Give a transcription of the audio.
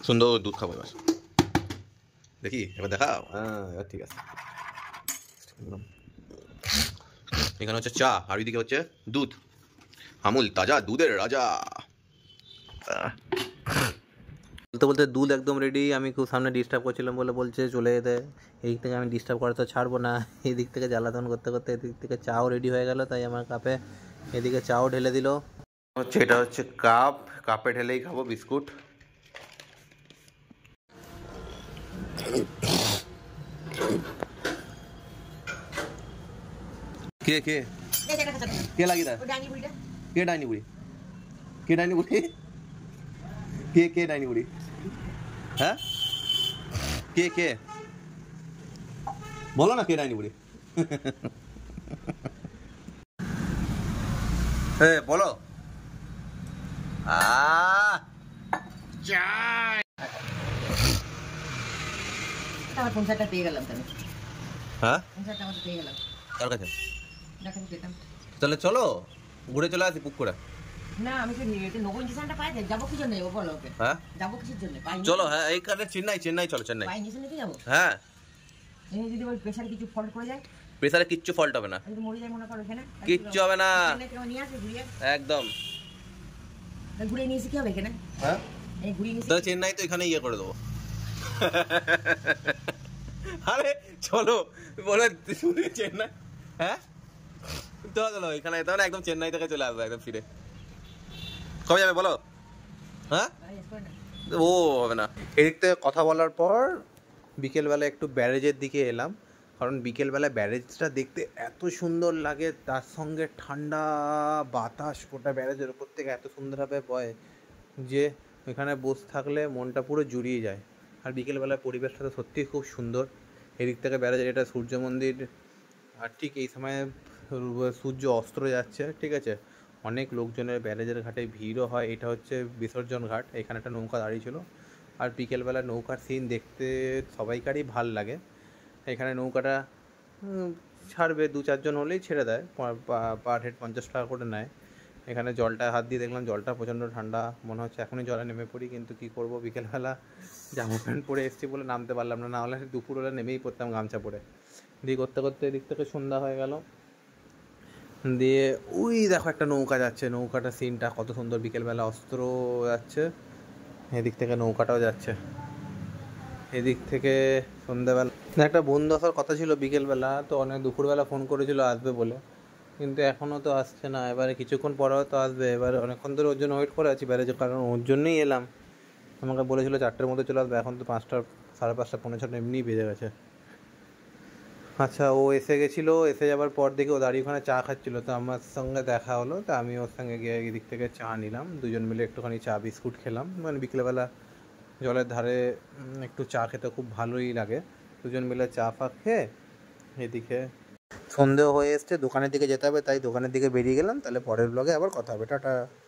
সুন্দর দুধ খাবো এবার। দেখি এবার দেখাও। হ্যাঁ এবার ঠিক আছে। এখানে হচ্ছে চা আর ওইদিকে হচ্ছে দুধ, আমুল তাজা দুধের রাজা। বলতে বলতে দুধ একদম রেডি। আমি খুব সামনে ডিস্টার্ব করছিলাম বলে বলছে চলে যেতে। এদিক থেকে আমি ডিস্টার্ব করা তো ছাড়বো না, এদিক থেকে জ্বালাতন করতে করতে এদিক থেকে চাও রেডি হয়ে গেল। তাই আমার কাপে এদিকে চাও ঢেলে দিল। হচ্ছে এটা হচ্ছে কাপ, কাপে ঢেলেই খাবো বিস্কুট। কে কে কে লাগি দা? কে ডাইনি বুড়ি? কে ডাইনি বুড়ি? কে কে ডাইনি বুড়ি? হ্যাঁ কে কে বলো না কে ডাইনি বুড়ি? হ্যাঁ বলো। আমার ফোন সেটটা পেয়ে গেলাম তাহলে। হ্যাঁ ফোন সেটটা আমাদের পেয়ে গেলাম। কার কাছে? দেখাতে পেতাম। তাহলে চলো ঘুরে চলে আসি পুক করে। না আমি তো এটা নগর ইনজেকশনটা পাই যাবো কি জন্য? ও বলো ওকে। হ্যাঁ যাবো কিসের জন্য? পাই চলো। হ্যাঁ এইখানে চেন্নাই, চেন্নাই চলো চেন্নাই। পাই ইনজেকশন নিতে যাবো। হ্যাঁ এই যদি ওই প্রেসারে কিছু ফল্ট করে যায়, প্রেসারে কিচ্ছু ফল্ট হবে না, আমি তো মরে যাই মনে করো এখানে। কিচ্ছু হবে না নিয়ে আসে ঘুরিয়ে একদম। ঘুরিয়ে নিয়ে এসে কি হবে এখানে? হ্যাঁ এই ঘুরিয়ে নিয়ে তো চেন্নাই তো এখানে ইয়ে করে দেবো। আরে চলো বলে চেন্নাই। হ্যাঁ চলো চলো এখানে যেতে হবে, একদম চেন্নাই থেকে চলে আসবো একদম ফিরে। কবে যাবে বলো? হ্যাঁ ও হবে না। এদিক থেকে কথা বলার পর বিকেলবেলা একটু ব্যারেজের দিকে এলাম, কারণ বিকেলবেলা ব্যারেজটা দেখতে এত সুন্দর লাগে, তার সঙ্গে ঠান্ডা বাতাস গোটা ব্যারেজের ওপর থেকে এত সুন্দরভাবে বয় যে এখানে বসে থাকলে মনটা পুরো জুড়িয়ে যায়। আর বিকেলবেলার পরিবেশটা তো সত্যিই খুব সুন্দর। এদিক থেকে ব্যারেজের এটা সূর্য মন্দির, আর ঠিক এই সময় সূর্য অস্ত যাচ্ছে, ঠিক আছে। অনেক লোকজনের ব্যারেজের ঘাটে ভিড়ও হয়। এটা হচ্ছে বিসর্জন ঘাট, এখানে একটা নৌকা দাঁড়িয়ে ছিল। আর বিকেলবেলা নৌকার সিন দেখতে সবাইকারই ভাল লাগে। এখানে নৌকাটা ছাড়বে 2-4 জন হলেই ছেড়ে দেয়, পার হেড 50 টাকা করে নেয়। এখানে জলটা হাত দিয়ে দেখলাম, জলটা প্রচণ্ড ঠান্ডা, মনে হচ্ছে এখনই জলে নেমে পড়ি, কিন্তু কী করবো বিকেলবেলা জামা প্যান্ট পরে এসেছি বলে নামতে পারলাম না, নাহলে দুপুরবেলা নেমেই পড়তাম গামছা পরে। দিয়ে করতে করতে এদিক থেকে সন্ধ্যা হয়ে গেল। দিয়ে ওই দেখো একটা নৌকা যাচ্ছে, নৌকাটা সিনটা কত সুন্দর, বিকেলবেলা অস্ত্র যাচ্ছে, এদিক থেকে নৌকাটাও যাচ্ছে। এদিক থেকে সন্ধ্যাবেলা একটা বন্ধু আসার কথা ছিল বিকেলবেলা, তো অনেক দুপুরবেলা ফোন করেছিল আসবে বলে, কিন্তু এখনও তো আসছে না। এবারে কিছুক্ষণ পরেও তো আসবে। এবার অনেকক্ষণ ধরে ওর জন্য ওয়েট করে আছি ব্যারেজে, কারণ ওর জন্যই এলাম। আমাকে বলেছিল 4টের মধ্যে চলে আসবে, এখন তো 5টা, 5:30, 5:45 এমনিই বেজে গেছে। আচ্ছা ও এসে গেছিলো, এসে যাবার পর দেখে ও দাঁড়িয়ে ওখানে চা খাচ্ছিলো, তো আমার সঙ্গে দেখা হলো, তো আমি ওর সঙ্গে গিয়ে এদিক থেকে চা নিলাম, দুজন মিলে একটুখানি চা বিস্কুট খেলাম। মানে বিকেলবেলা জলের ধারে একটু চা খেতে খুব ভালোই লাগে। দুজন মিলে চা ফা খেয়ে এদিকে সন্ধেও হয়ে এসছে, দোকানের দিকে যেতে হবে, তাই দোকানের দিকে বেরিয়ে গেলাম। তাহলে পরের ব্লগে আবার কথা হবে, টাটা।